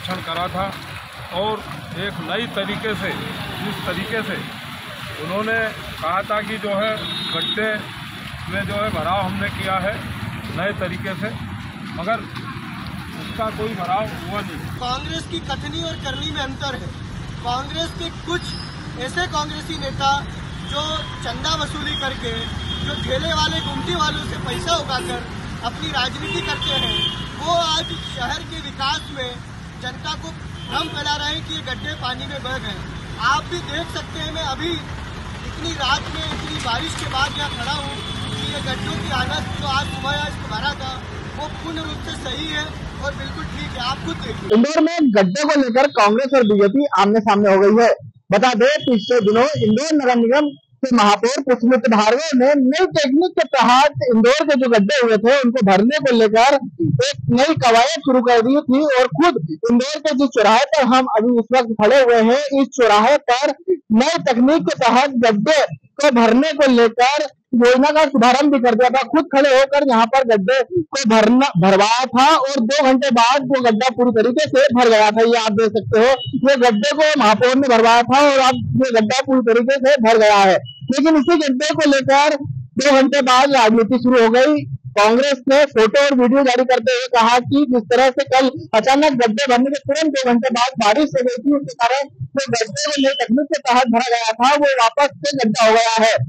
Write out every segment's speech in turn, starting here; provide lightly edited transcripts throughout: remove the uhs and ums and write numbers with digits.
परीक्षण करा था और एक नई तरीके से, जिस तरीके से उन्होंने कहा था कि जो है गड्ढे में जो है भराव हमने किया है नए तरीके से, मगर उसका कोई भराव हुआ नहीं। कांग्रेस की कथनी और करनी में अंतर है। कांग्रेस के कुछ ऐसे कांग्रेसी नेता जो चंदा वसूली करके, जो ठेले वाले गुमटी वालों से पैसा उगाकर अपनी राजनीति करते हैं, वो आज शहर के विकास में जनता को भ्रम फैला रहे हैं कि ये गड्ढे पानी में बह गए। आप भी देख सकते हैं, मैं अभी इतनी रात में इतनी बारिश के बाद यहाँ खड़ा हूँ कि ये गड्ढों की हालत जो आज सुबह आज भरा था वो पूर्ण रूप से सही है और बिल्कुल ठीक है। आप खुद देखिए। इंदौर में गड्ढे को लेकर कांग्रेस और बीजेपी आमने सामने हो गई है। बता दें, पिछले दिनों इंदौर नगर निगम के महापौर पुष्पमित्र भार्गव ने नई टेक्निक के तहत इंदौर के जो गड्ढे हुए थे उनको भरने को लेकर एक नई कवायद शुरू कर दी थी और खुद इंदौर के जिस चौराहे पर हम अभी इस वक्त खड़े हुए हैं, इस चौराहे पर नई तकनीक के तहत गड्ढे को भरने को लेकर योजना का शुभारंभ भी कर दिया था। खुद खड़े होकर यहाँ पर गड्ढे को भरवाया था और 2 घंटे बाद वो गड्ढा पूरी तरीके से भर गया था। ये आप देख सकते हो, ये गड्ढे को महापौर ने भरवाया था और अब ये गड्ढा पूरी तरीके से भर गया है। लेकिन इसी गड्ढे को लेकर 2 घंटे बाद राजनीति शुरू हो गई। कांग्रेस ने फोटो और वीडियो जारी करते हुए कहा कि जिस तरह से कल अचानक गड्ढे भरने के तुरंत 2 घंटे बाद बारिश हो गई थी, उसके कारण जो गड्ढे को नई तकनीक के तहत भरा गया था वो वापस से गड्ढा हो गया है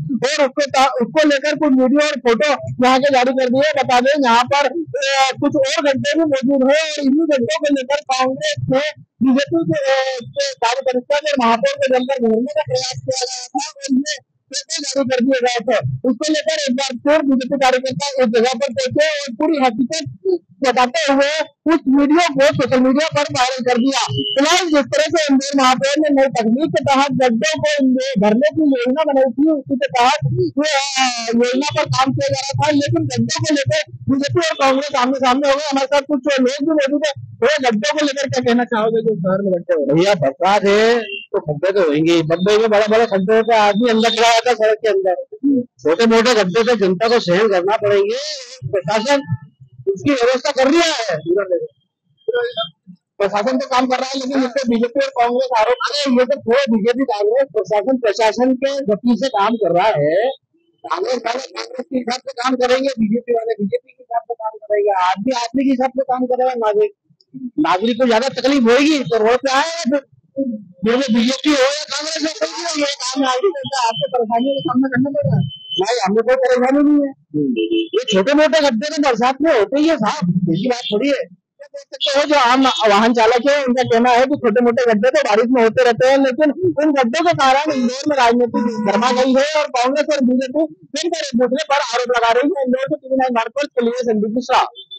और उसको लेकर कुछ वीडियो और फोटो यहाँ के जारी कर दिए। बता दें, यहाँ पर कुछ और गड्ढे भी मौजूद है और इन्हीं गड्ढों को लेकर कांग्रेस ने बीजेपी के कार्यकर्ता और महापौर को जमकर घेरने का प्रयास किया गया था और ये जारी कर दिए गए थे। उसको लेकर एक बार फिर बीजेपी कार्यकर्ता एक जगह पर पहुंचे और पूरी हकीकत बताते हुए उस वीडियो को सोशल मीडिया पर वायरल कर दिया। फिलहाल जिस तरह से इंदौर महापौर ने नई तकनीक के तहत गड्ढों को भरने की योजना बनाई थी, उसी के तहत योजना पर काम किया जा रहा था, लेकिन गड्ढों को लेकर बीजेपी और कांग्रेस आमने सामने हो गए। हमारे साथ कुछ लोग भी मौजूद है। वो गड्ढों को लेकर क्या कहना चाहोगे जो शहर में गड्ढे हो? भैया बरसात है तो खड्डे तो होंगे, बम्बई में बड़े बड़े खड्डे होते हैं, आदमी अंदर खड़ा होता है सड़क के अंदर। छोटे मोटे गड्ढे तो जनता को सहन करना पड़ेंगे। प्रशासन उसकी व्यवस्था कर रहा है, प्रशासन तो काम कर रहा है, लेकिन इससे बीजेपी और कांग्रेस आरोप कर रहे हैं। ये तो थोड़ा बीजेपी कांग्रेस प्रशासन के गति से काम कर रहा है। कांग्रेस वाले कांग्रेस के हिसाब से काम करेंगे, बीजेपी वाले बीजेपी के हिसाब से काम करेंगे, आदमी आदमी के हिसाब से काम करेगा। नागरिक को ज्यादा तकलीफ होगी तो रोड पे आएगा, बीजेपी हो या कांग्रेस हो, ये काम आपको परेशानियों का सामना करना पड़ेगा। नहीं, हमें कोई परेशानी नहीं है। ये छोटे मोटे गड्ढे तो बरसात में होते ही है साहब, ऐसी बात थोड़ी है। तो जो आम वाहन चालक है उनका कहना है कि छोटे मोटे गड्ढे तो बारिश में होते रहते हैं, लेकिन इन गड्ढों के कारण इंदौर में राजनीति गरमा गई है और कांग्रेस और बीजेपी मिलकर एक दूसरे पर आरोप लगा रही है। इंदौर से टीवी 9 भारत पर संदीप मिश्रा।